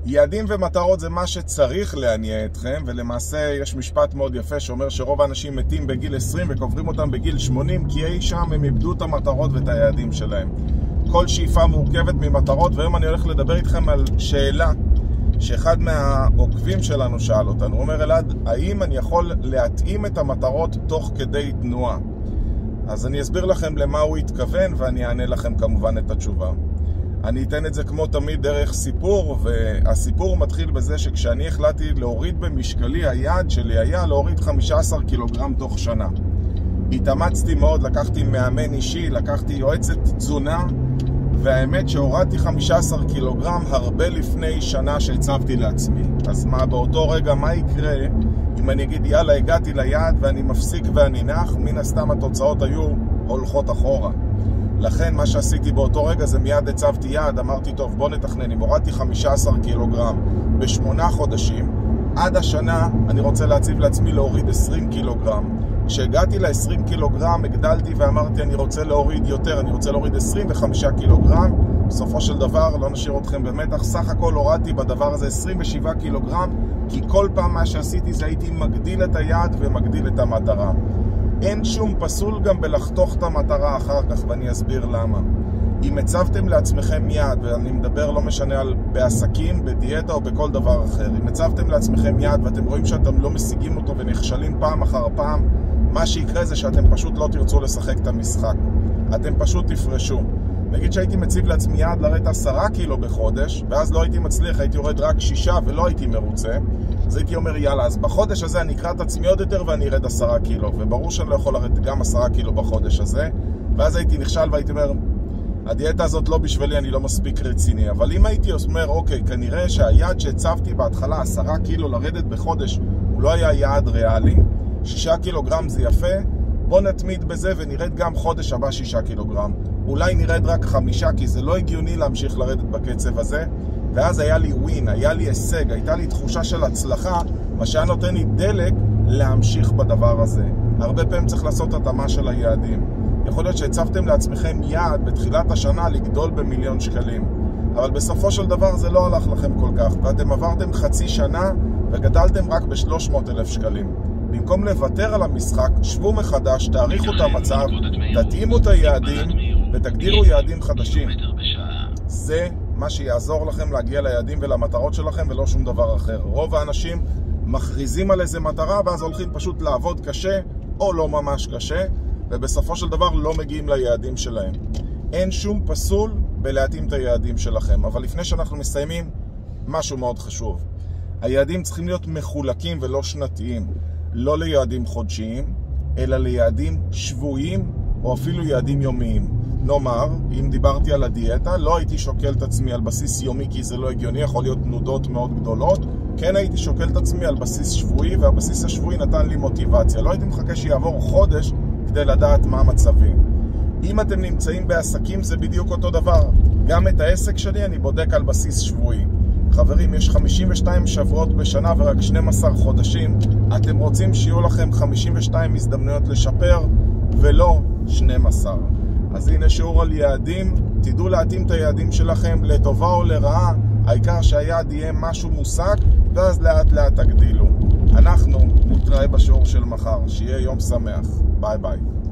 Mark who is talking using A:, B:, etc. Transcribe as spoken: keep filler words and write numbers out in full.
A: יעדים ומטרות זה מה שצריך להניע אתכם, ולמעשה יש משפט מאוד יפה שאומר שרוב האנשים מתים בגיל עשרים וקוברים אותם בגיל שמונים, כי אי שם הם איבדו את המטרות ואת היעדים שלהם. כל שאיפה מורכבת ממטרות, והיום אני הולך לדבר איתכם על שאלה שאחד מהעוקבים שלנו שאל אותנו. הוא אומר, אלעד, האם אני יכול להתאים את המטרות תוך כדי תנועה? אז אני אסביר לכם למה הוא התכוון, ואני אענה לכם כמובן את התשובה. אני אתן את זה כמו תמיד דרך סיפור, והסיפור מתחיל בזה שכשאני החלטתי להוריד במשקלי, היעד שלי היה להוריד חמישה עשר קילוגרם תוך שנה. התאמצתי מאוד, לקחתי מאמן אישי, לקחתי יועצת תזונה, והאמת שהורדתי חמישה עשר קילוגרם הרבה לפני שנה שהצבתי לעצמי. אז מה, באותו רגע, מה יקרה אם אני אגיד, יאללה, הגעתי ליעד ואני מפסיק ואני נח? מן הסתם התוצאות היו הולכות אחורה. לכן מה שעשיתי באותו רגע זה מיד הצבתי יעד, אמרתי, טוב, בוא נתכנן. אם הורדתי חמישה עשר קילוגרם בשמונה חודשים, עד השנה אני רוצה להציב לעצמי להוריד עשרים קילוגרם. כשהגעתי ל-עשרים קילוגרם, הגדלתי ואמרתי, אני רוצה להוריד יותר, אני רוצה להוריד עשרים וחמישה קילוגרם. בסופו של דבר, לא נשאיר אתכם במתח, סך הכל הורדתי בדבר הזה עשרים ושבעה קילוגרם, כי כל פעם מה שעשיתי זה הייתי מגדיל את היעד ומגדיל את המטרה. אין שום פסול גם בלחתוך את המטרה אחר כך, ואני אסביר למה. אם הצבתם לעצמכם יעד, ואני מדבר לא משנה על בעסקים, בדיאטה או בכל דבר אחר, אם הצבתם לעצמכם יעד ואתם רואים שאתם לא משיגים אותו ונכשלים פעם אחר פעם, מה שיקרה זה שאתם פשוט לא תרצו לשחק את המשחק. אתם פשוט תפרשו. נגיד שהייתי מציב לעצמי יעד לרדת עשרה קילו בחודש, ואז לא הייתי מצליח, הייתי יורד רק שישה ולא הייתי מרוצה, אז הייתי אומר, יאללה, אז בחודש הזה אני אקרא את עצמי עוד יותר ואני ארד עשרה קילו, וברור שאני לא יכול לרדת גם עשרה קילו בחודש הזה, ואז הייתי נכשל והייתי אומר, הדיאטה הזאת לא בשבילי, אני לא מספיק רציני. אבל אם הייתי אומר, אוקיי, כנראה שהיעד שהצבתי בהתחלה, עשרה קילו לרדת בחודש, הוא לא היה יעד ריאלי, שישה קילוגרם זה יפה, בוא נתמיד בזה ונרד גם חודש הבא שישה קילוגרם. אולי נרד רק חמישה, כי זה לא הגיוני להמשיך לרדת בקצב הזה. ואז היה לי ווין, היה לי הישג, הייתה לי תחושה של הצלחה, מה שהיה נותן לי דלק להמשיך בדבר הזה. הרבה פעמים צריך לעשות התאמה של היעדים. יכול להיות שהצבתם לעצמכם יעד בתחילת השנה לגדול במיליון שקלים. אבל בסופו של דבר זה לא הלך לכם כל כך, ואתם עברתם חצי שנה וגדלתם רק ב-שלוש מאות אלף שקלים. במקום לוותר על המשחק, שבו מחדש, תאריכו את המצב, תתאימו את היעדים ותגדירו יעדים חדשים. זה מה שיעזור לכם להגיע ליעדים ולמטרות שלכם ולא שום דבר אחר. רוב האנשים מכריזים על איזה מטרה ואז הולכים פשוט לעבוד קשה או לא ממש קשה, ובסופו של דבר לא מגיעים ליעדים שלהם. אין שום פסול בלהתאים את היעדים שלכם. אבל לפני שאנחנו מסיימים, משהו מאוד חשוב. היעדים צריכים להיות מחולקים ולא שנתיים. לא ליעדים חודשיים, אלא ליעדים שבועיים או אפילו יעדים יומיים. נאמר, אם דיברתי על הדיאטה, לא הייתי שוקל את עצמי על בסיס יומי, כי זה לא הגיוני, יכול להיות תנודות מאוד גדולות. כן הייתי שוקל את עצמי על בסיס שבועי, והבסיס השבועי נתן לי מוטיבציה. לא הייתי מחכה שיעבור חודש כדי לדעת מה המצבים. אם אתם נמצאים בעסקים זה בדיוק אותו דבר. גם את העסק שלי אני בודק על בסיס שבועי. חברים, יש חמישים ושתיים שבועות בשנה ורק שנים עשר חודשים. אתם רוצים שיהיו לכם חמישים ושתיים הזדמנויות לשפר ולא שנים עשר. אז הנה שיעור על יעדים. תדעו להתאים את היעדים שלכם לטובה או לרעה. העיקר שהיעד יהיה משהו מושג, ואז לאט לאט תגדילו. אנחנו נתראה בשיעור של מחר. שיהיה יום שמח. ביי ביי.